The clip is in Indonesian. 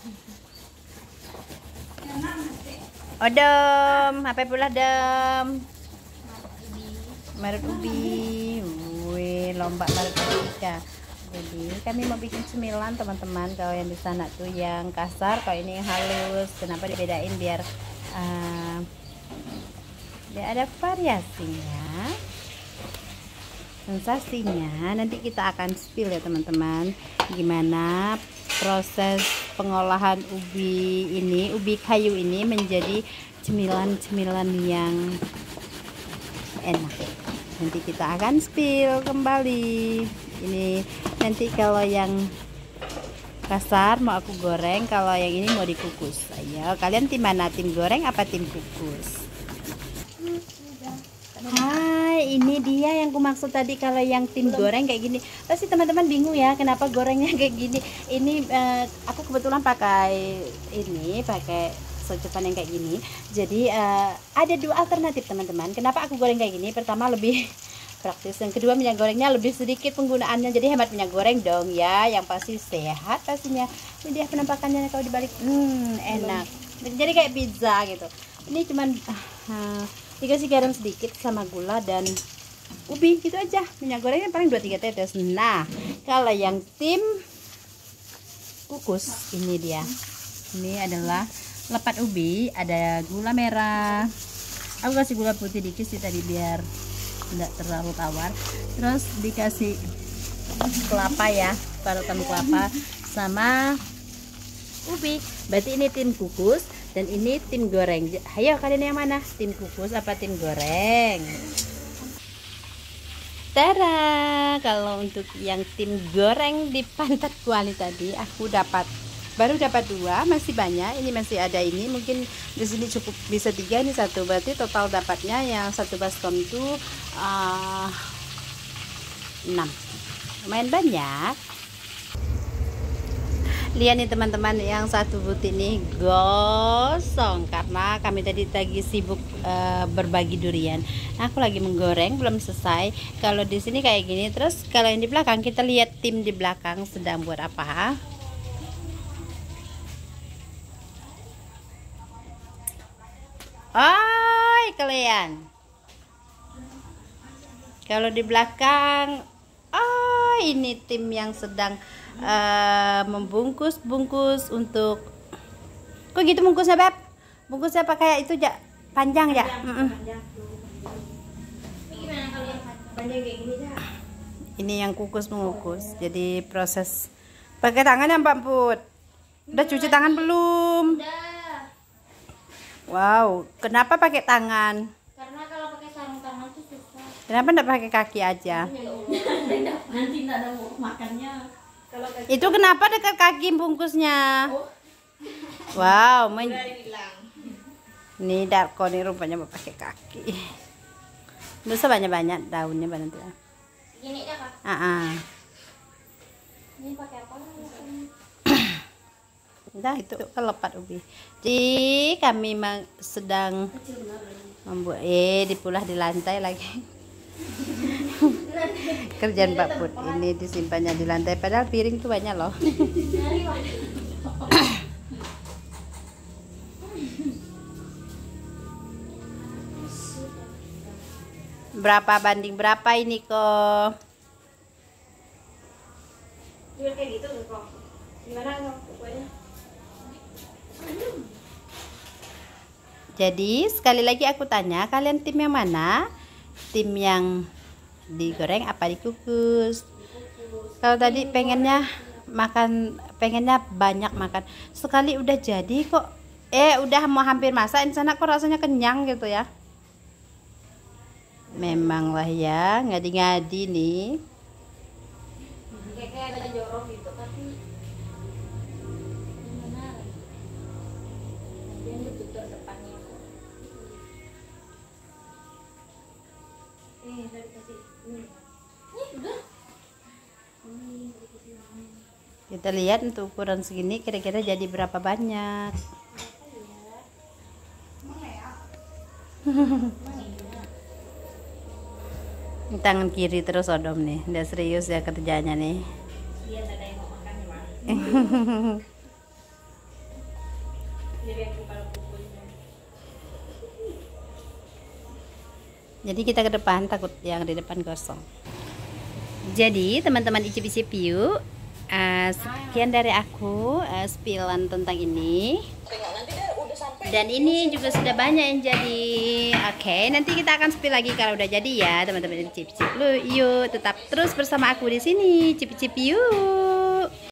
Odom, apa pula dom? Marut ubi. Wih, lomba marut ubi Kak. Jadi kami mau bikin cemilan teman-teman. Kalau yang di sana tuh yang kasar, kalau ini yang halus. Kenapa dibedain biar ada variasinya, sensasinya. Nanti kita akan spill ya teman-teman, gimana proses pengolahan ubi kayu ini menjadi cemilan-cemilan yang enak. Nanti kita akan spill kembali. Ini nanti kalau yang kasar mau aku goreng, kalau yang ini mau dikukus. Ayo, kalian tim mana? Tim goreng apa tim kukus? Hai, ini dia yang ku maksud tadi. Kalau yang tim goreng kayak gini, pasti teman-teman bingung ya kenapa gorengnya kayak gini. Ini aku kebetulan pakai socokan yang kayak gini. Jadi ada dua alternatif teman-teman. Kenapa aku goreng kayak gini? Pertama, lebih praktis, yang kedua minyak gorengnya lebih sedikit penggunaannya, jadi hemat minyak goreng dong ya. Yang pasti sehat pastinya. Ini dia penampakannya kalau dibalik, enak. Jadi kayak pizza gitu. Ini cuman dikasih garam sedikit sama gula dan ubi gitu aja. Minyak gorengnya paling 2-3 tetes. Nah, kalau yang tim kukus, ini dia. Ini adalah lepat ubi, ada gula merah. Aku kasih gula putih dikit sih tadi biar enggak terlalu tawar. Terus dikasih kelapa ya, parutan kelapa sama ubi. Berarti ini tim kukus dan ini tim goreng. Ayo kalian yang mana? Tim kukus apa tim goreng? Tara, kalau untuk yang tim goreng di pantat kuali tadi aku baru dapat 2, masih banyak. Ini masih ada, ini mungkin di sini cukup bisa 3, ini 1. Berarti total dapatnya yang 1 baskom itu 6. Lumayan banyak. Lihat nih teman-teman, yang satu butir ini gosong karena kami tadi sibuk berbagi durian. Aku lagi menggoreng, belum selesai. Kalau di sini kayak gini. Terus kalau yang di belakang, kita lihat tim di belakang sedang buat apa. Oi kalian, kalau di belakang, ini tim yang sedang membungkus untuk, kok gitu bungkusnya Beb? Bungkusnya pakai itu ya, panjang ya? Ini yang kukus mengukus. Jadi proses pakai tangan ya Mbak Put. Udah cuci tangan belum? Wow, kenapa pakai tangan? Karena kalau pakai sarung tangan tuh susah. Kenapa enggak pakai kaki aja? Nanti enggak ada makannya. Kalau kaki... Itu kenapa dekat kaki bungkusnya? Wow, ini Darko nih rupanya mau pakai kaki. Bisa banyak-banyak daunnya nanti. Gini ya Kak. Ini pakai apa? Nah, itu kelepat ubi. Jadi kami sedang membuat dipulah di lantai lagi. Kerjaan Mbak Put ini disimpannya di lantai, padahal piring tuh banyak loh. Berapa banding berapa ini kok? Jual kayak gitu kok. Gimana pokoknya? Jadi sekali lagi aku tanya, kalian tim yang mana? Tim yang digoreng apa dikukus? Kalau tadi pengennya banyak makan, sekali udah jadi kok. Udah mau hampir masak, di sana kok rasanya kenyang gitu ya. Memanglah ya, ngadi-ngadi nih. Kayak ada jorok gitu, tapi gimana? Dia tutup depannya. Dari kasih ini. Udah. Kita lihat untuk ukuran segini kira-kira jadi berapa banyak. Ini tangan kiri terus Odom nih, udah serius ya kerjanya nih. Jadi kita ke depan, takut yang di depan gosong. Jadi teman-teman icip-icip yuk. Sekian dari aku spillan tentang ini. Dan ini juga sudah banyak yang jadi. Oke, nanti kita akan spill lagi kalau udah jadi ya, teman-teman icip-icip yuk. Tetap terus bersama aku di sini, icip-icip yuk.